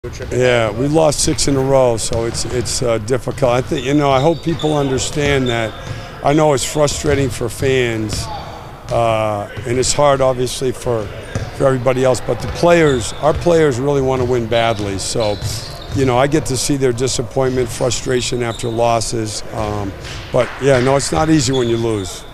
Yeah, we lost 6 in a row, so it's difficult. I think, I hope people understand that. I know it's frustrating for fans, and it's hard, obviously, for everybody else. But our players really want to win badly. So, I get to see their disappointment, frustration after losses. But yeah, no, it's not easy when you lose.